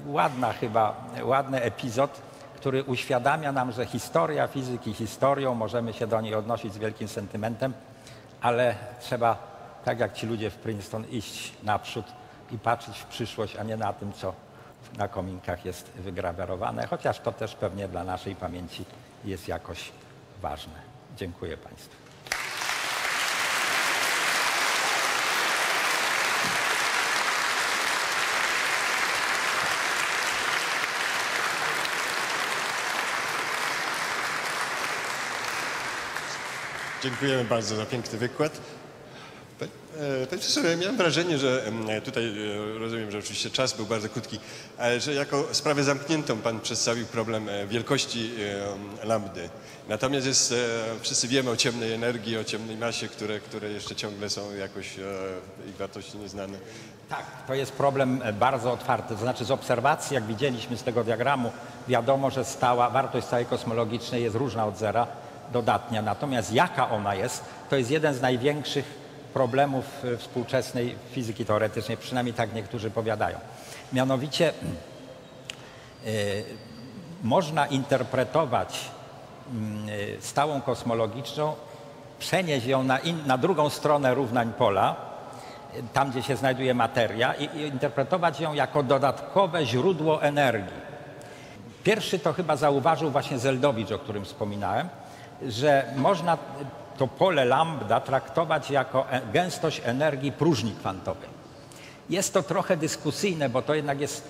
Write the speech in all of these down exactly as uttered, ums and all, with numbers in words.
ładna chyba, ładny epizod, który uświadamia nam, że historia fizyki historią, możemy się do niej odnosić z wielkim sentymentem, ale trzeba, tak jak ci ludzie w Princeton, iść naprzód i patrzeć w przyszłość, a nie na tym, co na kominkach jest wygrawerowane, chociaż to też pewnie dla naszej pamięci jest jakoś ważne. Dziękuję Państwu. Dziękujemy bardzo za piękny wykład. Panie profesorze, miałem wrażenie, że tutaj rozumiem, że oczywiście czas był bardzo krótki, ale że jako sprawę zamkniętą Pan przedstawił problem wielkości lambdy. Natomiast jest, wszyscy wiemy o ciemnej energii, o ciemnej masie, które, które jeszcze ciągle są jakoś ich wartości nieznane. Tak, to jest problem bardzo otwarty. To znaczy z obserwacji, jak widzieliśmy z tego diagramu, wiadomo, że stała, wartość stałej kosmologicznej jest różna od zera, dodatnia. Natomiast jaka ona jest, to jest jeden z największych problemów współczesnej fizyki teoretycznej, przynajmniej tak niektórzy powiadają. Mianowicie yy, można interpretować yy, stałą kosmologiczną, przenieść ją na, in, na drugą stronę równań pola, yy, tam gdzie się znajduje materia, i, i interpretować ją jako dodatkowe źródło energii. Pierwszy to chyba zauważył właśnie Zeldowicz, o którym wspominałem, że można to pole lambda traktować jako gęstość energii próżni kwantowej. Jest to trochę dyskusyjne, bo to jednak jest...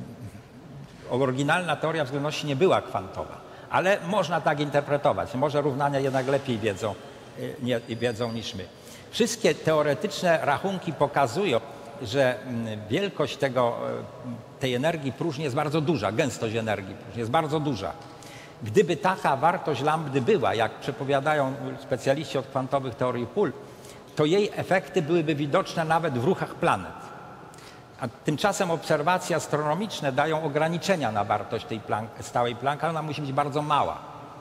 Oryginalna teoria względności nie była kwantowa, ale można tak interpretować. Może równania jednak lepiej wiedzą, nie, wiedzą niż my. Wszystkie teoretyczne rachunki pokazują, że wielkość tego, tej energii próżni jest bardzo duża, gęstość energii próżni jest bardzo duża. Gdyby taka wartość lambdy była, jak przepowiadają specjaliści od kwantowych teorii pól, to jej efekty byłyby widoczne nawet w ruchach planet. A tymczasem obserwacje astronomiczne dają ograniczenia na wartość tej plank, stałej Plancka, ona musi być bardzo mała.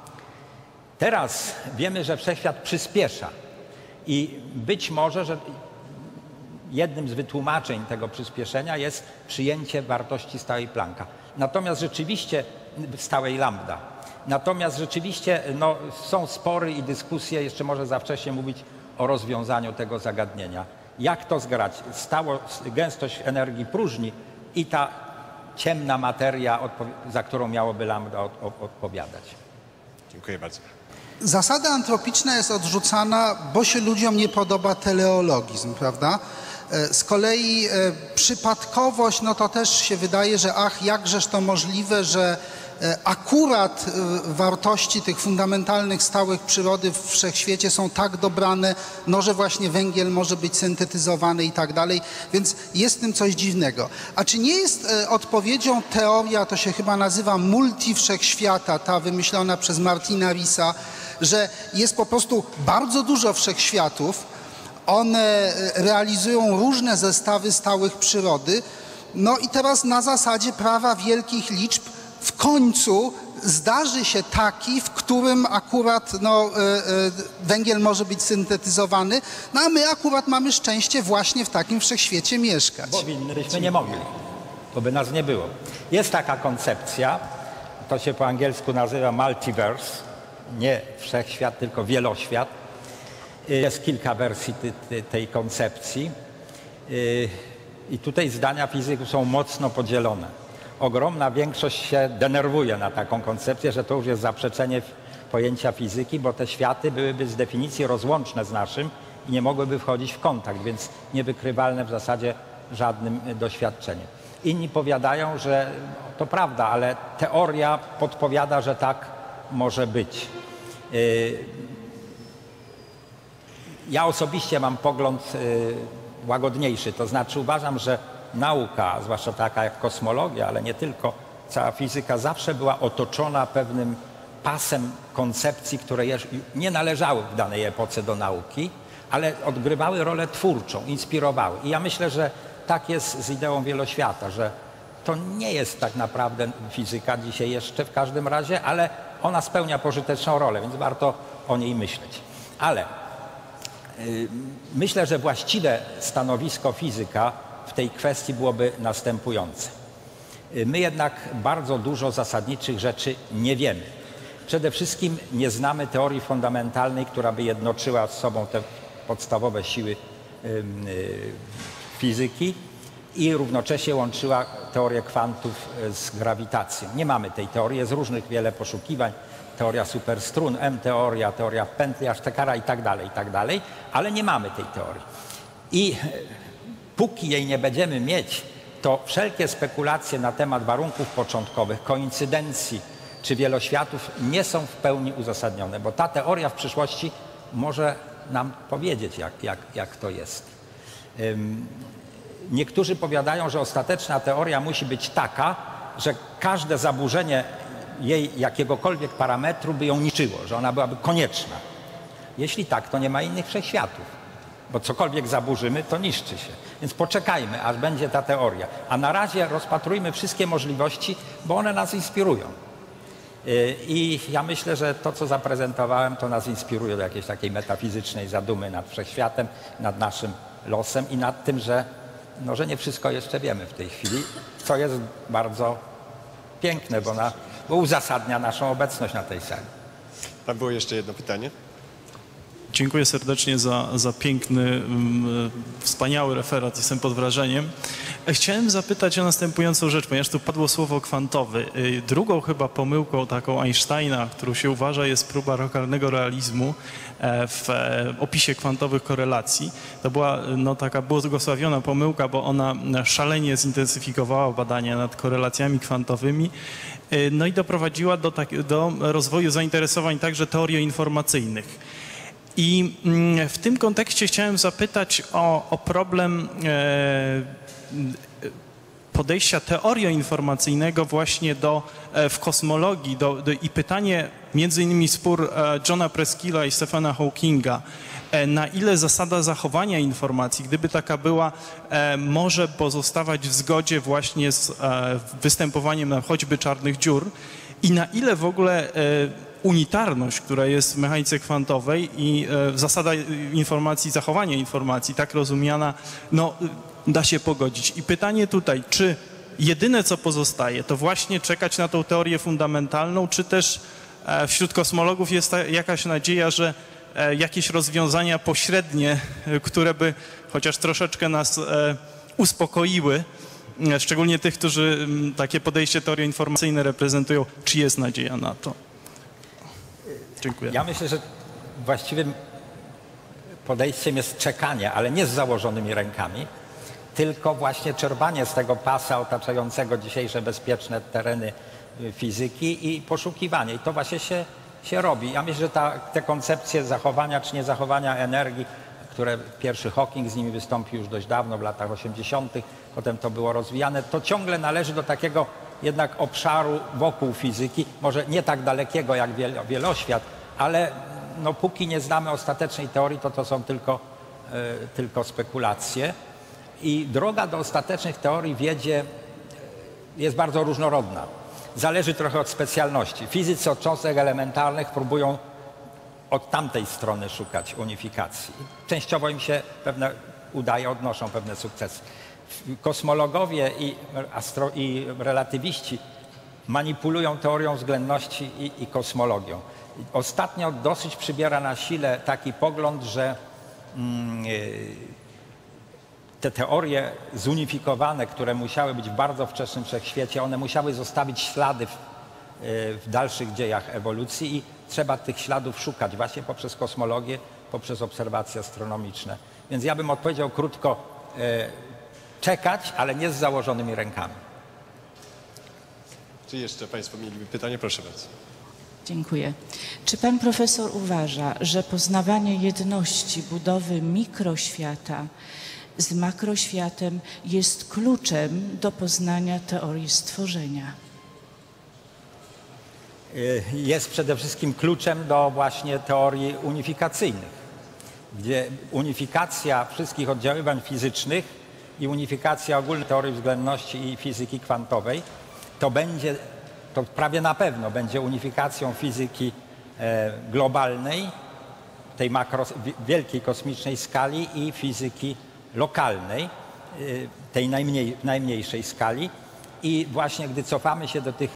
Teraz wiemy, że wszechświat przyspiesza i być może, że jednym z wytłumaczeń tego przyspieszenia jest przyjęcie wartości stałej Plancka. Natomiast rzeczywiście stałej lambda. Natomiast rzeczywiście no, są spory i dyskusje, jeszcze może za wcześnie mówić o rozwiązaniu tego zagadnienia. Jak to zgrać? Stało, gęstość energii próżni i ta ciemna materia, za którą miałoby lambda od, od, odpowiadać. Dziękuję bardzo. Zasada antropiczna jest odrzucana, bo się ludziom nie podoba teleologizm, prawda? Z kolei e, przypadkowość, no to też się wydaje, że ach, jakżeż to możliwe, że e, akurat e, wartości tych fundamentalnych stałych przyrody w wszechświecie są tak dobrane, no że właśnie węgiel może być syntetyzowany i tak dalej, więc jest w tym coś dziwnego. A czy nie jest e, odpowiedzią teoria, to się chyba nazywa multi wszechświata, ta wymyślona przez Martina Risa, że jest po prostu bardzo dużo wszechświatów, one realizują różne zestawy stałych przyrody. No i teraz na zasadzie prawa wielkich liczb w końcu zdarzy się taki, w którym akurat no, y, y, węgiel może być syntetyzowany, no a my akurat mamy szczęście właśnie w takim wszechświecie mieszkać. Bo byśmy nie mogli, to by nas nie było. Jest taka koncepcja, to się po angielsku nazywa multiverse, nie wszechświat, tylko wieloświat. Jest kilka wersji tej koncepcji i tutaj zdania fizyków są mocno podzielone. Ogromna większość się denerwuje na taką koncepcję, że to już jest zaprzeczenie pojęcia fizyki, bo te światy byłyby z definicji rozłączne z naszym i nie mogłyby wchodzić w kontakt, więc niewykrywalne w zasadzie żadnym doświadczeniem. Inni powiadają, że to prawda, ale teoria podpowiada, że tak może być. Ja osobiście mam pogląd y, łagodniejszy, to znaczy uważam, że nauka, zwłaszcza taka jak kosmologia, ale nie tylko, cała fizyka zawsze była otoczona pewnym pasem koncepcji, które nie należały w danej epoce do nauki, ale odgrywały rolę twórczą, inspirowały. I ja myślę, że tak jest z ideą wieloświata, że to nie jest tak naprawdę fizyka dzisiaj jeszcze w każdym razie, ale ona spełnia pożyteczną rolę, więc warto o niej myśleć. Ale myślę, że właściwe stanowisko fizyka w tej kwestii byłoby następujące. My jednak bardzo dużo zasadniczych rzeczy nie wiemy. Przede wszystkim nie znamy teorii fundamentalnej, która by jednoczyła z sobą te podstawowe siły fizyki i równocześnie łączyła teorię kwantów z grawitacją. Nie mamy tej teorii, jest różnych wiele poszukiwań, teoria superstrun, M-teoria, teoria pętli Ashtekara i tak dalej, i tak dalej, ale nie mamy tej teorii. I póki jej nie będziemy mieć, to wszelkie spekulacje na temat warunków początkowych, koincydencji czy wieloświatów nie są w pełni uzasadnione, bo ta teoria w przyszłości może nam powiedzieć, jak, jak, jak to jest. Niektórzy powiadają, że ostateczna teoria musi być taka, że każde zaburzenie jej jakiegokolwiek parametru by ją niszczyło, że ona byłaby konieczna. Jeśli tak, to nie ma innych wszechświatów, bo cokolwiek zaburzymy, to niszczy się. Więc poczekajmy, aż będzie ta teoria. A na razie rozpatrujmy wszystkie możliwości, bo one nas inspirują. I ja myślę, że to, co zaprezentowałem, to nas inspiruje do jakiejś takiej metafizycznej zadumy nad wszechświatem, nad naszym losem i nad tym, że, no, że nie wszystko jeszcze wiemy w tej chwili, co jest bardzo piękne, bo, na, bo uzasadnia naszą obecność na tej sali. Tam było jeszcze jedno pytanie. Dziękuję serdecznie za, za piękny, um, wspaniały referat, jestem pod wrażeniem. Chciałem zapytać o następującą rzecz, ponieważ tu padło słowo kwantowy. Drugą chyba pomyłką taką Einsteina, którą się uważa, jest próba lokalnego realizmu w opisie kwantowych korelacji. To była no, taka błogosławiona pomyłka, bo ona szalenie zintensyfikowała badania nad korelacjami kwantowymi, no i doprowadziła do, tak, do rozwoju zainteresowań także teorioinformacyjnych. I w tym kontekście chciałem zapytać o, o problem e, podejścia teorioinformacyjnego właśnie do, w kosmologii do, do, i pytanie, między innymi spór Johna Preskilla i Stephena Hawkinga, na ile zasada zachowania informacji, gdyby taka była, może pozostawać w zgodzie właśnie z występowaniem choćby czarnych dziur i na ile w ogóle unitarność, która jest w mechanice kwantowej i e, zasada informacji, zachowania informacji, tak rozumiana, no, da się pogodzić. I pytanie tutaj, czy jedyne co pozostaje, to właśnie czekać na tą teorię fundamentalną, czy też e, wśród kosmologów jest ta, jakaś nadzieja, że e, jakieś rozwiązania pośrednie, e, które by chociaż troszeczkę nas e, uspokoiły, e, szczególnie tych, którzy m, takie podejście teorioinformacyjne reprezentują, czy jest nadzieja na to? Dziękuję. Ja myślę, że właściwym podejściem jest czekanie, ale nie z założonymi rękami, tylko właśnie czerpanie z tego pasa otaczającego dzisiejsze bezpieczne tereny fizyki i poszukiwanie. I to właśnie się, się robi. Ja myślę, że ta, te koncepcje zachowania czy niezachowania energii, które pierwszy Hawking z nimi wystąpił już dość dawno, w latach osiemdziesiątych, potem to było rozwijane, to ciągle należy do takiego jednak obszaru wokół fizyki, może nie tak dalekiego jak wieloświat, ale no, póki nie znamy ostatecznej teorii, to to są tylko, y, tylko spekulacje. I droga do ostatecznych teorii wiedzie jest bardzo różnorodna. Zależy trochę od specjalności. Fizycy od cząstek elementarnych próbują od tamtej strony szukać unifikacji. Częściowo im się pewne udaje, odnoszą pewne sukcesy. Kosmologowie i, astro, i relatywiści manipulują teorią względności i, i kosmologią. Ostatnio dosyć przybiera na sile taki pogląd, że mm, te teorie zunifikowane, które musiały być w bardzo wczesnym wszechświecie, one musiały zostawić ślady w, w dalszych dziejach ewolucji i trzeba tych śladów szukać właśnie poprzez kosmologię, poprzez obserwacje astronomiczne. Więc ja bym odpowiedział krótko, czekać, ale nie z założonymi rękami. Czy jeszcze Państwo mieliby pytanie? Proszę bardzo. Dziękuję. Czy pan profesor uważa, że poznawanie jedności budowy mikroświata z makroświatem jest kluczem do poznania teorii stworzenia? Jest przede wszystkim kluczem do właśnie teorii unifikacyjnych, gdzie unifikacja wszystkich oddziaływań fizycznych i unifikacja ogólnej teorii względności i fizyki kwantowej to będzie, to prawie na pewno będzie unifikacją fizyki e, globalnej, tej makro, wielkiej kosmicznej skali i fizyki lokalnej, e, tej najmniej, najmniejszej skali. I właśnie gdy cofamy się do tych